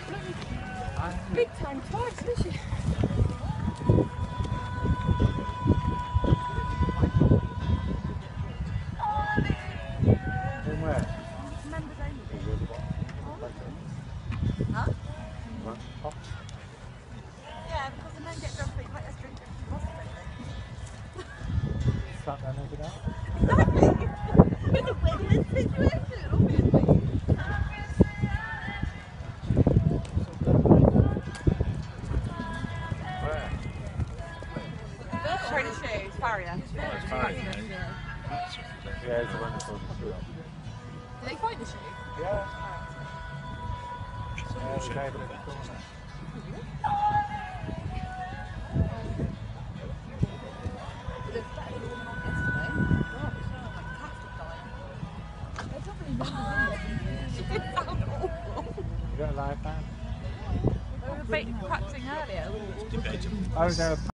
Big time twice, isn't she? In where? Members only. Huh? Yeah, because the men get drunk, but you can't just drink it. Start that naked out? Exactly! It's a win-win situation, obviously. Where? Trainer shoes, Farrier. Yeah, it's wonderful. Do they find the shoe? Yeah. Yeah, it's made in the corner. You got a live band? We were practicing earlier. Oh, no.